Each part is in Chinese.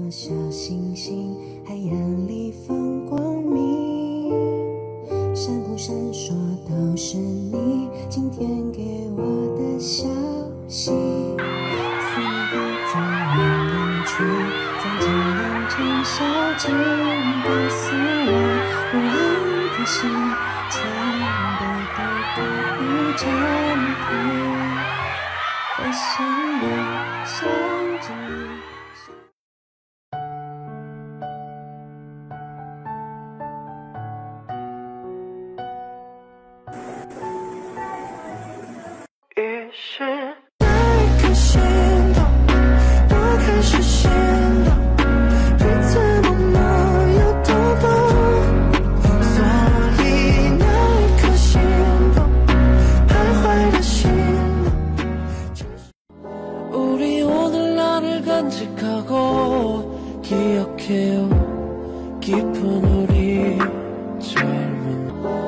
小星星，海洋里放光明，闪不闪烁都是你今天给我的消息。思念从远远去，从尽量成小径告诉我，不安的心全部都可以暂停。的旋律想着你。 于是那颗心动，我开始心动，彼此默默有tou动，所以那颗心动，徘徊的心动。 우리 오늘 나를 간직하고 기억해요 깊은 우리 젊은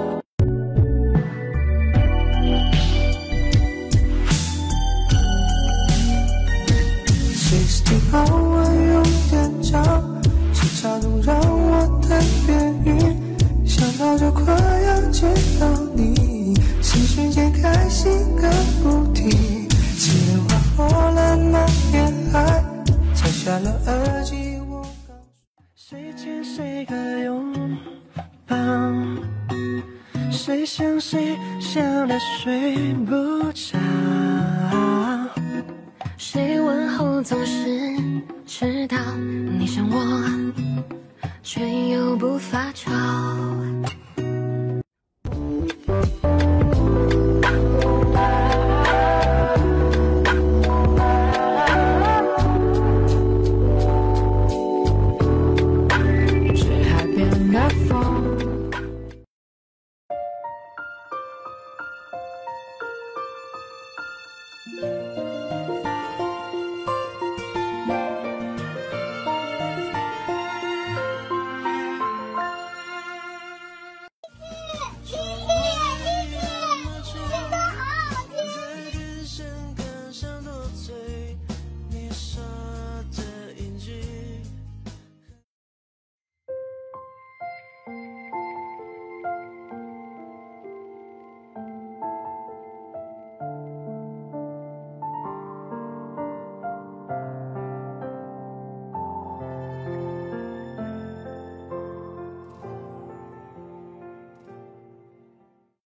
60 号我永远找，是插图让我的原因，想到就快要见到你，是瞬间开心个不停，七连环火了满面海，摘下了耳机我告诉谁牵谁个拥抱，谁想谁想得睡不着， 谁问候总是迟到，你想我，却又不发愁。